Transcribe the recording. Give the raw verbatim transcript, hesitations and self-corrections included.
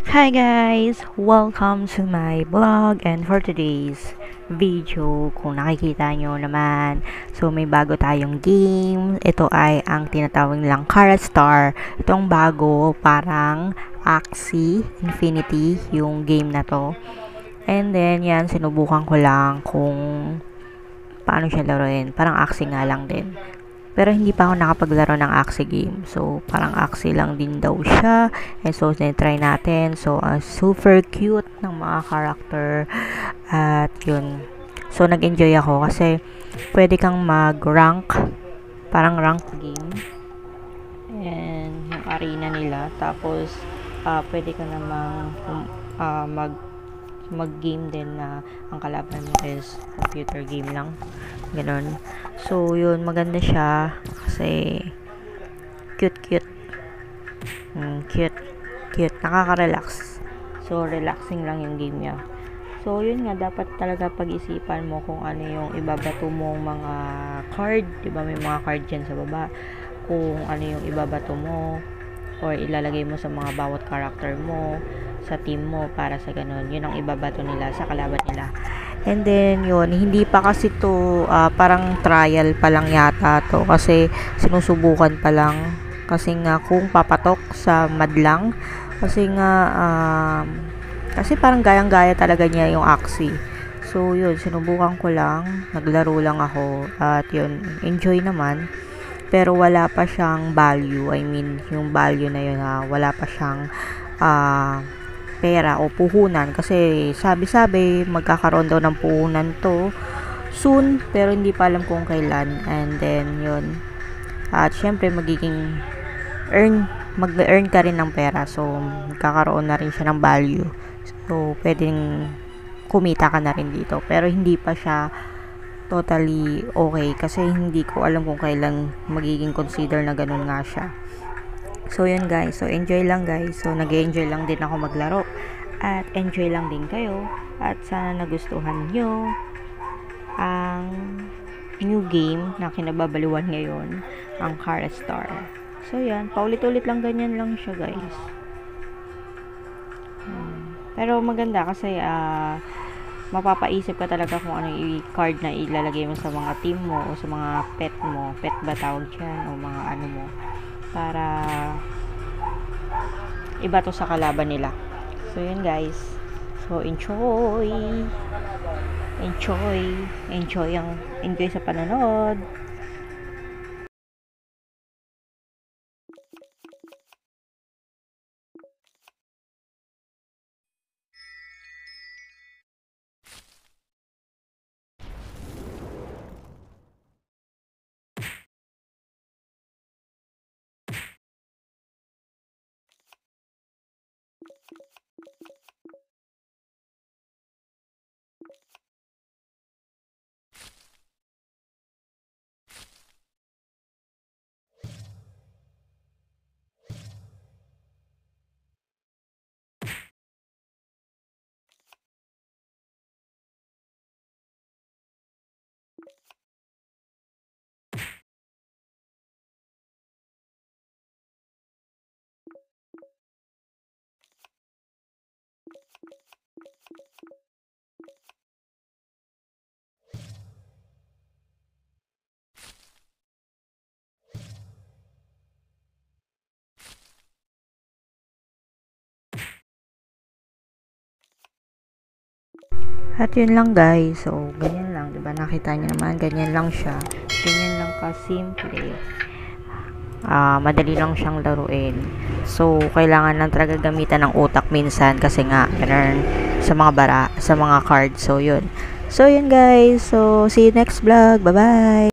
Hi guys! Welcome to my vlog, and for today's video, kung nakikita nyo naman, so may bago tayong game. Ito ay ang tinatawag nilang Kara Star. Itong bago, parang Axie Infinity yung game na to. And then yan, sinubukan ko lang kung paano siya laruin. Parang Axie nga lang din. Pero hindi pa ako nakapaglaro ng Axie game. So, parang Axie lang din daw siya. And so, try natin. So, uh, super cute ng mga character. At yun. So, nag-enjoy ako kasi pwede kang mag-rank. Parang rank game. And yung arena nila. Tapos, uh, pwede ka namang uh, mag mag-game din na ang kalaban mo is computer game lang. Ganon. So, yun. Maganda siya. Kasi, cute-cute. Mm, cute. Cute. Nakaka-relax. So, relaxing lang yung game niya. So, yun nga. Dapat talaga pag-isipan mo kung ano yung ibabato mong mga card. Diba may mga card dyan sa baba. Kung ano yung ibabato mo or ilalagay mo sa mga bawat character mo sa team mo para sa ganun. Yun ang ibabato nila sa kalaban nila. And then, yun, hindi pa kasi to, uh, parang trial pa lang yata to. Kasi, sinusubukan pa lang. Kasi nga, kung papatok sa madlang, kasi nga, um, kasi parang gayang-gaya talaga niya yung Axie. So, yun, sinubukan ko lang. Naglaro lang ako. At yun, enjoy naman. Pero, wala pa siyang value. I mean, yung value na yun, ha, wala pa siyang, ah, uh, pera o puhunan kasi sabi-sabi magkakaroon daw ng puhunan to soon pero hindi pa alam kung kailan. And then yun, at syempre magiging earn mag-earn ka rin ng pera, so magkakaroon na rin siya ng value, so pwedeng kumita ka na rin dito pero hindi pa siya totally okay kasi hindi ko alam kung kailan magiging consider na ganun nga siya. So, yun guys. So, enjoy lang guys. So, nag-enjoy lang din ako maglaro. At enjoy lang din kayo. At sana nagustuhan nyo ang new game na kinababaliwan ngayon, ang Kara Star. So, yan. Paulit-ulit lang ganyan lang siya guys. Hmm. Pero maganda kasi uh, mapapaisip ka talaga kung ano yung card na ilalagay mo sa mga team mo o sa mga pet mo. Pet ba tawag dyan? O mga ano mo. Para iba to sa kalaban nila. So, yun guys. So, enjoy! Enjoy! Enjoy ang enjoy sa panonood! At yun lang guys. So, ganyan lang. Diba? Nakita niyo naman. Ganyan lang siya. Ganyan lang ka-simple. Uh, madali lang siyang laruin. So, kailangan lang talaga gamitan ng utak minsan. Kasi nga, ganun sa mga bara, sa mga cards. So, yun. So, yun guys. So, see you next vlog. Bye-bye!